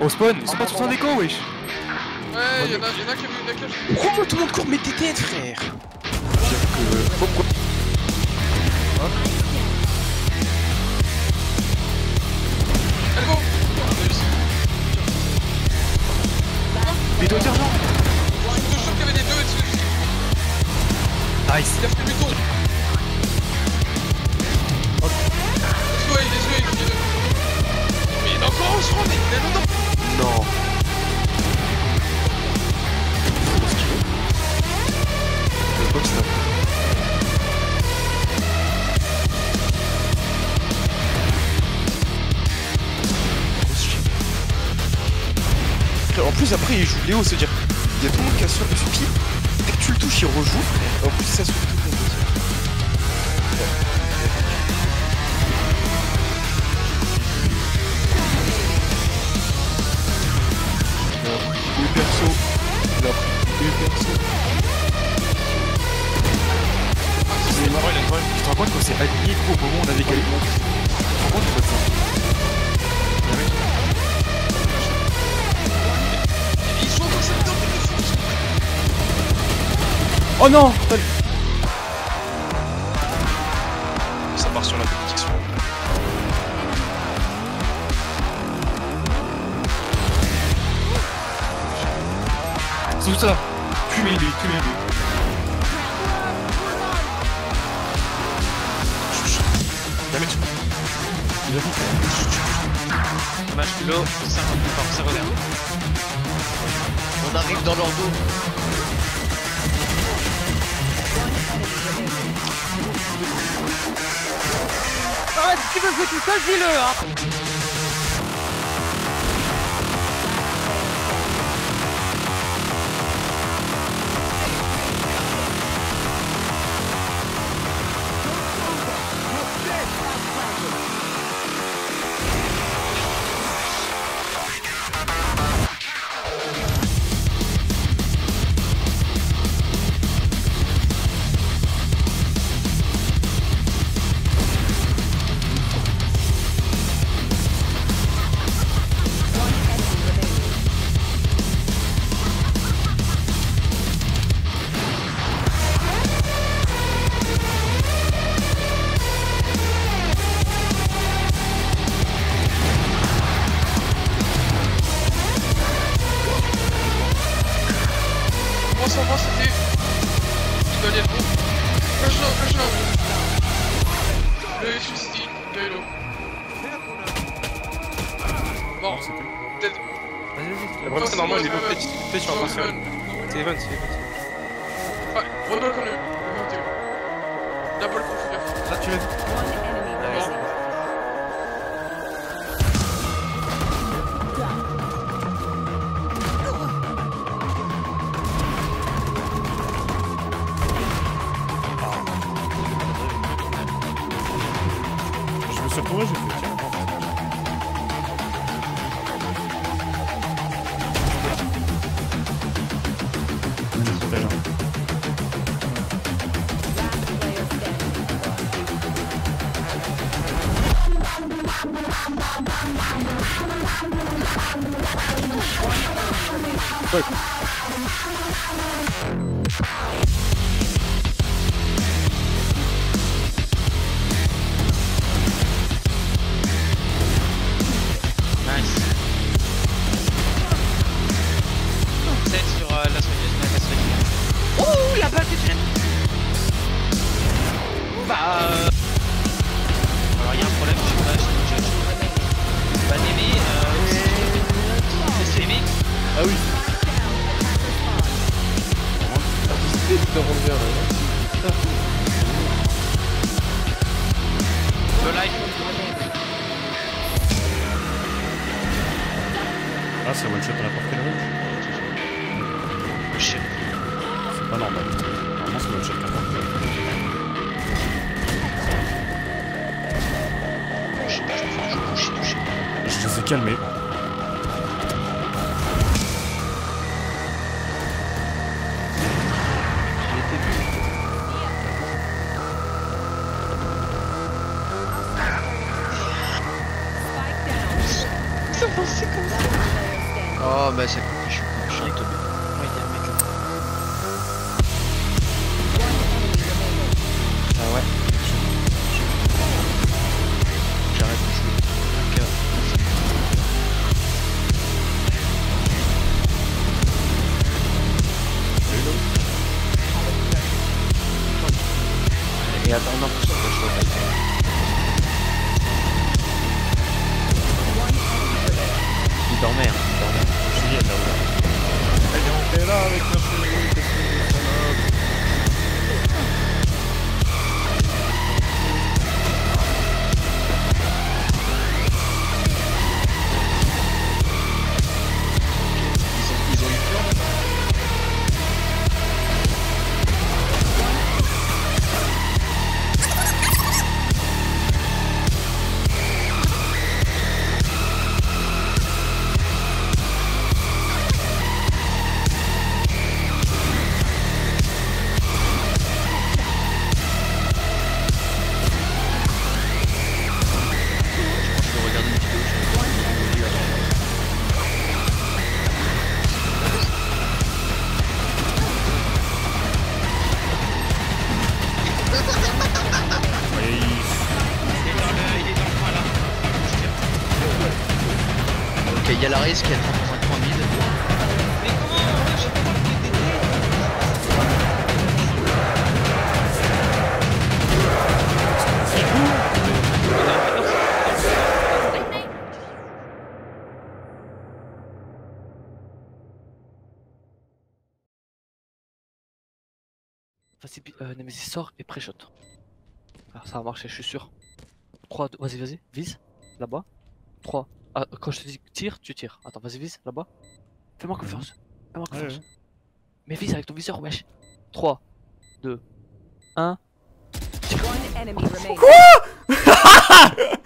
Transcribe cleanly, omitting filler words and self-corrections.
Au spawn, ils sont pas tous en écho, wesh. Ouais, y'en a qui a vu une cage. Pourquoi tout le monde court mes TTN, frère? Pourquoi? Allez, go. Bidon d'argent. Je te jure qu'il y avait des deux dessus. Nice. Il a fait le buton. Let's go, il est deux. Mais il est encore au front, mais il est longtemps. Non. Le box là. En plus après il joue Léo, c'est-à-dire il y a tout le monde qui a sur le pied, dès que tu le touches il rejoue, et en plus ça se fait tout le monde aussi. Il a pris 2 persos, il a pris 2 persos. C'est marrant, il a quand même. Tu te rends compte qu'on s'est aligné trop au moment où on avait gagné. Tu te rends compte de ça? Ils sont dans cette tente de fou. Oh non! Ça part sur la bénédiction. C'est tout ça. Tuez-les, tuez-les. Jamais tu. Il a fait. Dommage que l'eau, ça revient. On arrive dans leur dos. Arrête, si tu veux jouer tout seul, dis-le, hein. Moi, c'était. Il doit y être bon. Cache-là. Le suicide, Gaëlo. Bon, dead. Après, c'est normal, il est fait sur un passion. C'est Evans, Ouais, rebelle comme lui. Double configure. Là, tu l'as vu. Bon. Je me suis retrouvé, j'ai fait tiens. Nice. C'est sur la soigneuse, mais la soigneuse. Ouh, la balle qui traîne. Alors il y a un problème, je sais pas, je judge. Bah Némé, c'est Némé. Ah oui. De revenir Le live. Ah, c'est one shot à n'importe quel range. Je sais C'est pas normal. Normalement, c'est one shot à n'importe quel range. pas, je me fais un jeu touché. Je les ai calmés. C'est comme ça. Oh bah c'est cool, je suis tombé. Ouais, il y a un mec là. Ah ouais. J'arrête de jouer. Ok. Et attends, non, je il dormait, hein, il dormait. Juliette là-haut. Elle est là avec la chérie, qu'est-ce que c'est ça Ils ont eu peur. Je vais regarder une vidéo. Ouais, Il est dans le coin là. Ok, il y a la race qui est dans un coin mid. Mais comment j'ai pas marqué Vas-y, Nemesis sort et pré-shot. Ah, ça va marcher, je suis sûr. 3, 2, vas-y, vise, là-bas. 3. Ah, quand je te dis tire, tu tires. Attends, vas-y, vise, là-bas. Fais-moi confiance. Fais-moi confiance. ouais. Mais vise avec ton viseur, wesh. 3, 2, 1. One enemy remaining.